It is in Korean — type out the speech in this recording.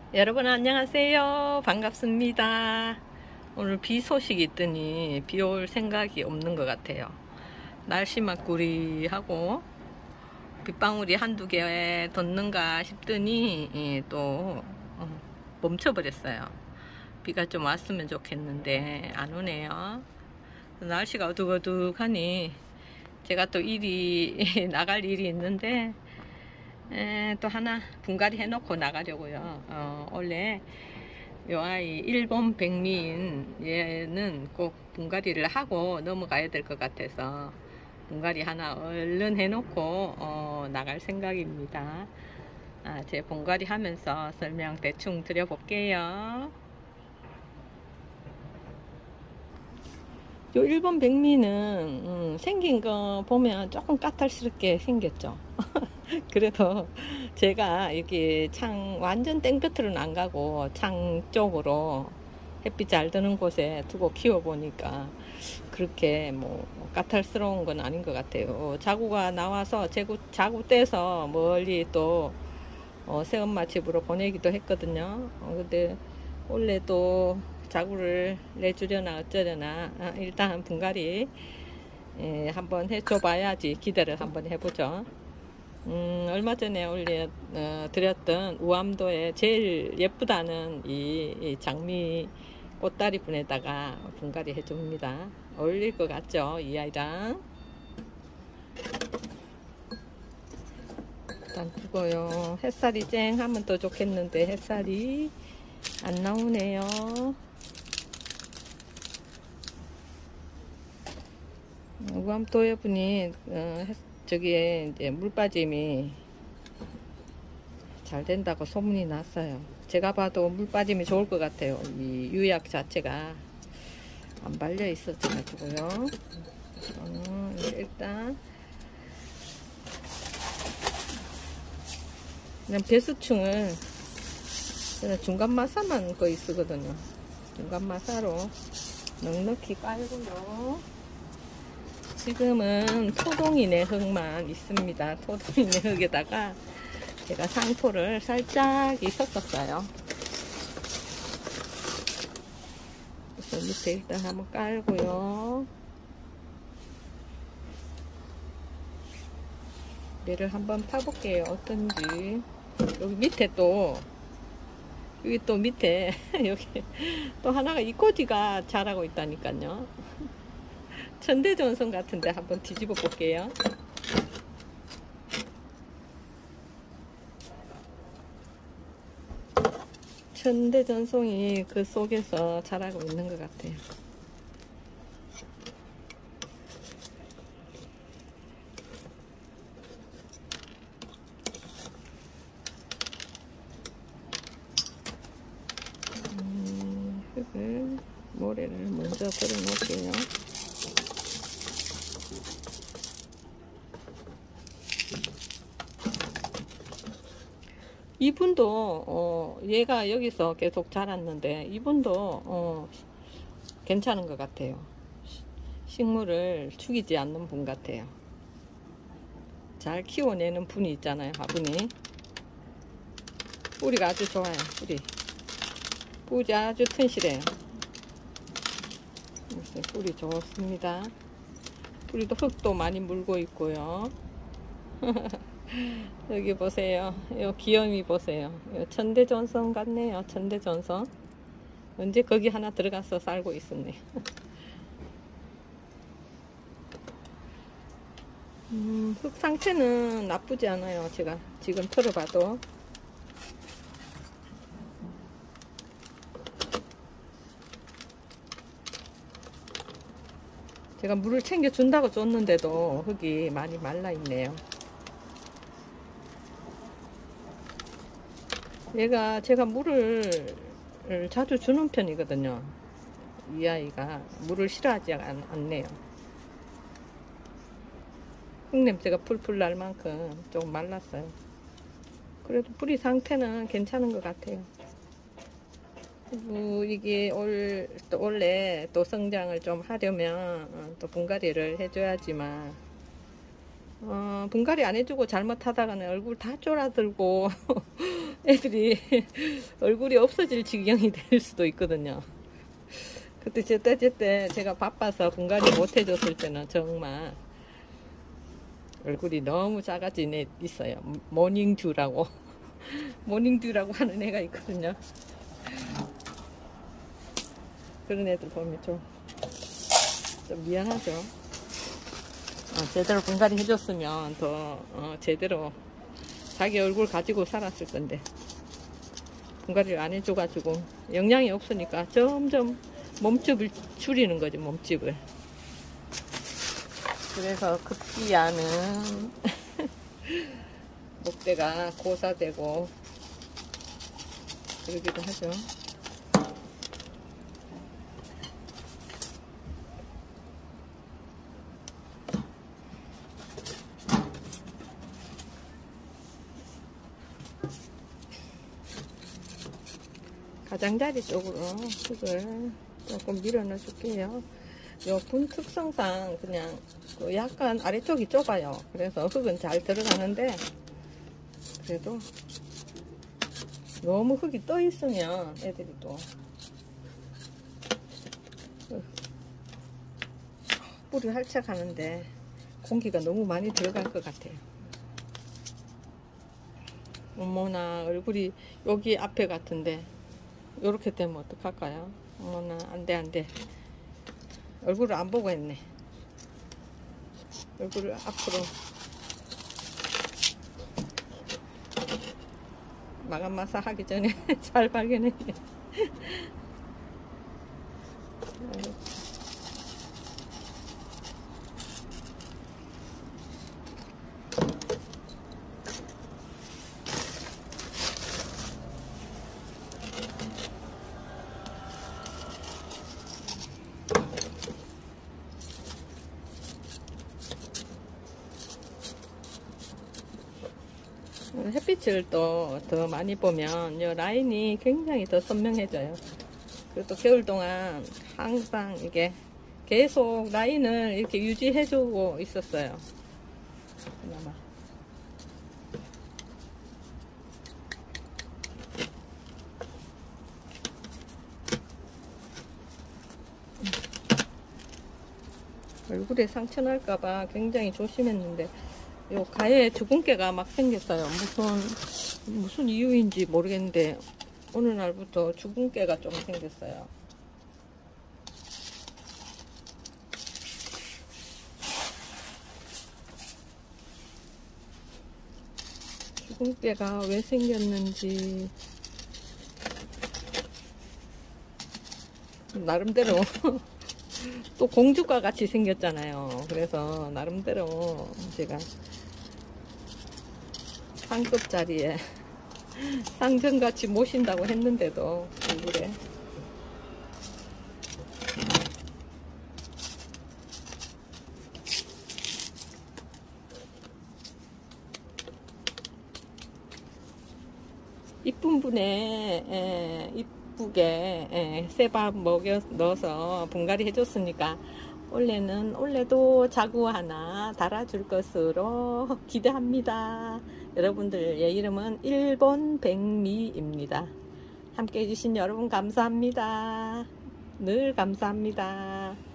여러분 안녕하세요. 반갑습니다. 오늘 비 소식이 있더니 비 올 생각이 없는 것 같아요. 날씨만 꾸리하고 빗방울이 한두 개 덧는가 싶더니 또 멈춰버렸어요. 비가 좀 왔으면 좋겠는데 안 오네요. 날씨가 어둑어둑하니 제가 또 나갈 일이 있는데 또 하나 분갈이 해놓고 나가려고요. 원래 요 아이 일본 백미인 얘는 꼭 분갈이를 하고 넘어가야 될 것 같아서 분갈이 하나 얼른 해놓고 나갈 생각입니다. 제 분갈이 하면서 설명 대충 드려볼게요. 요 일본 백미는 생긴 거 보면 조금 까탈스럽게 생겼죠. 그래도 제가 여기 완전 땡볕으로는 안 가고 창 쪽으로 햇빛 잘 드는 곳에 두고 키워보니까 그렇게 뭐 까탈스러운 건 아닌 것 같아요. 자구가 나와서 자구 떼서 멀리 또 새엄마 집으로 보내기도 했거든요. 근데 원래 또 자구를 내주려나 어쩌려나 일단 분갈이 한번 해줘 봐야지. 기대를 한번 해보죠. 얼마 전에 드렸던 우암도에 제일 예쁘다는 이 장미 꽃다리 분에다가 분갈이 해줍니다. 어울릴 것 같죠? 이 아이랑. 일단 두고요. 햇살이 쨍하면 더 좋겠는데 햇살이 안 나오네요. 우암도에 분이 저기에 이제 물 빠짐이 잘 된다고 소문이 났어요. 제가 봐도 물 빠짐이 좋을 것 같아요. 이 유약 자체가 안 발려 있어가지고요. 일단 그냥 배수충을 저는 중간 마사만 거의 쓰거든요. 중간 마사로 넉넉히 깔고요. 지금은 토동이네 흙만 있습니다. 토동이네 흙에다가 제가 상토를 살짝 섞었어요. 그래서 밑에 일단 한번 깔고요. 얘를 한번 파볼게요. 어떤지. 여기 밑에 여기 또 밑에 여기 또 하나가 이꼬지가 자라고 있다니까요. 천대전송 같은데 한번 뒤집어 볼게요. 천대전송이 그 속에서 자라고 있는 것 같아요. 흙을 모래를 먼저 버려 놓을게요. 이분도 얘가 여기서 계속 자랐는데 이분도 괜찮은 것 같아요. 식물을 죽이지 않는 분 같아요. 잘 키워내는 분이 있잖아요. 화분이 뿌리가 아주 좋아요. 뿌리 아주 튼실해요. 뿌리 좋습니다. 뿌리도 흙도 많이 물고 있고요. 여기 보세요. 요 귀염이 보세요. 요 천대전선 같네요. 천대전선. 언제 거기 하나 들어가서 살고 있었네. 흙 상태는 나쁘지 않아요. 제가 지금 털어봐도. 제가 물을 챙겨준다고 줬는데도 흙이 많이 말라있네요. 제가 물을 자주 주는 편이거든요. 이 아이가 물을 싫어하지 않네요. 흙냄새가 풀풀 날 만큼 조금 말랐어요. 그래도 뿌리 상태는 괜찮은 것 같아요. 이게 원래 또 성장을 좀 하려면 또 분갈이를 해줘야지만 분갈이 안 해주고 잘못하다가는 얼굴 다 쫄아들고 애들이 얼굴이 없어질 지경이 될 수도 있거든요. 그때 제때 제가 바빠서 분갈이 못 해줬을 때는 정말 얼굴이 너무 작아진 애 있어요. 모닝듀라고 모닝듀라고 하는 애가 있거든요. 그런 애들 보면 좀 미안하죠. 제대로 분갈이 해줬으면 더 제대로 자기 얼굴 가지고 살았을 건데 분갈이를 안 해줘가지고 영양이 없으니까 점점 몸집을 줄이는 거지, 몸집을. 그래서 급기야는 목대가 고사되고 그러기도 하죠. 가장자리 쪽으로 흙을 조금 밀어 넣어 줄게요. 요 분 특성상 그냥 약간 아래쪽이 좁아요. 그래서 흙은 잘 들어가는데 그래도 너무 흙이 떠 있으면 애들이 또 뿌리 활착하는데 공기가 너무 많이 들어갈 것 같아요. 어머나, 얼굴이 여기 앞에 같은데 요렇게 되면 어떡할까요? 어머나, 안돼. 얼굴을 안 보고 했네. 얼굴을 앞으로 마감마사 하기 전에 잘 발견해. 햇빛을 또 더 많이 보면 이 라인이 굉장히 더 선명해져요. 그리고 또 겨울 동안 항상 이게 계속 라인을 이렇게 유지해주고 있었어요. 그나마. 얼굴에 상처 날까봐 굉장히 조심했는데 요 가에 주근깨가 막 생겼어요. 무슨 이유인지 모르겠는데 어느 날부터 주근깨가 좀 생겼어요. 주근깨가 왜 생겼는지 나름대로 또 공주과 같이 생겼잖아요. 그래서 나름대로 제가 상급 자리에 상전같이 모신다고 했는데도 얼굴에 이쁜 분에 이쁘게 쇠밥 먹여 넣어서 분갈이 해줬으니까 올해도 자구 하나 달아줄 것으로 기대합니다. 여러분들의 이름은 일본 백미입니다. 함께 해주신 여러분 감사합니다. 늘 감사합니다.